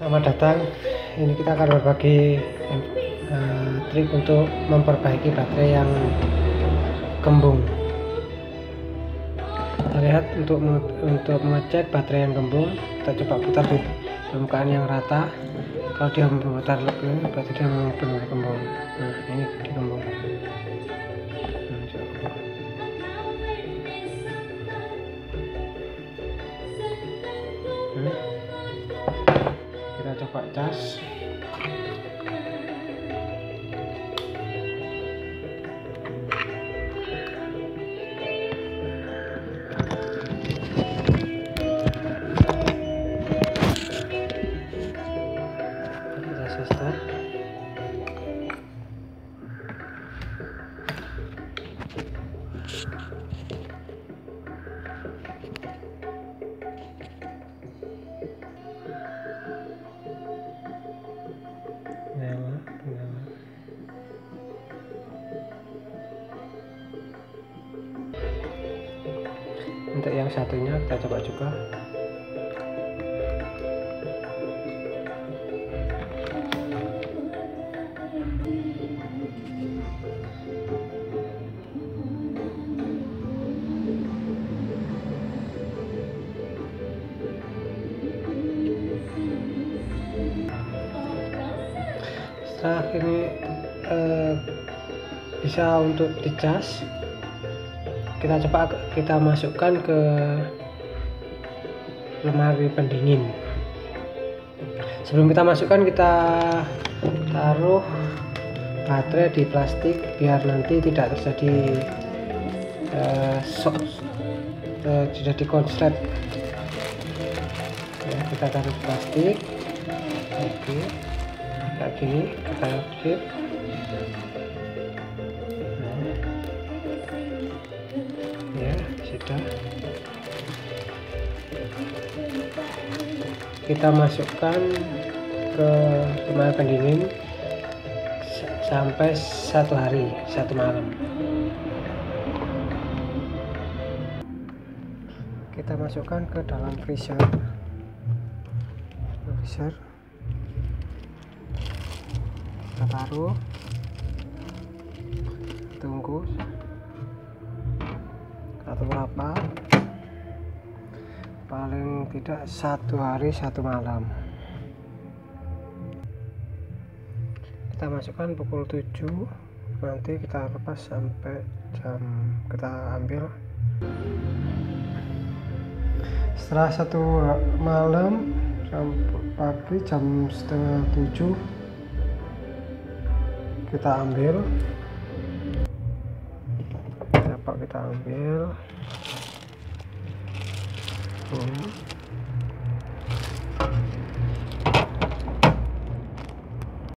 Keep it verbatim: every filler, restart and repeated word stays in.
Selamat datang. Ini kita akan berbagi uh, trik untuk memperbaiki baterai yang kembung. Kita lihat untuk untuk mengecek baterai yang kembung, kita coba putar di permukaan yang rata. Kalau dia memutar lebih, berarti dia memang benar kembung. Nah, ini dikembung. Nah, coba. Hmm. Kita coba cas. Kita start. Nyala, nyala. Untuk yang satunya kita coba juga. Setelah ini eh, bisa untuk dicas, kita coba kita masukkan ke lemari pendingin. Sebelum kita masukkan, kita taruh baterai di plastik biar nanti tidak terjadi eh, shock, eh, tidak dikonslet. Ya, kita taruh di plastik. Oke, kayak gini kita keep. Ya, sudah. Kita masukkan ke lemari pendingin sampai satu hari satu malam. Kita masukkan ke dalam freezer. Freezer. Kita taruh. Tunggu atau berapa, paling tidak satu hari satu malam. Kita masukkan pukul tujuh, nanti kita lepas sampai jam, kita ambil setelah satu malam, jam pagi jam setengah tujuh kita ambil. Coba kita ambil. Hmm.